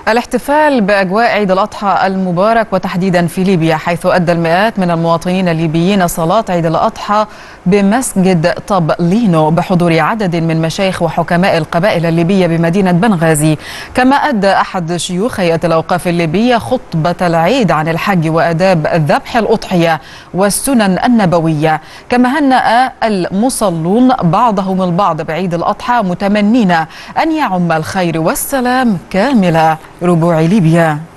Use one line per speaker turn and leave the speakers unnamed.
الاحتفال بأجواء عيد الأضحى المبارك وتحديدا في ليبيا، حيث أدى المئات من المواطنين الليبيين صلاة عيد الأضحى بمسجد طبلينو بحضور عدد من مشايخ وحكماء القبائل الليبية بمدينة بنغازي. كما أدى أحد شيوخ هيئة الأوقاف الليبية خطبة العيد عن الحج وآداب ذبح الأضحية والسنن النبوية. كما هنأ المصلون بعضهم البعض بعيد الأضحى، متمنين أن يعم الخير والسلام كامل ربوع ليبيا.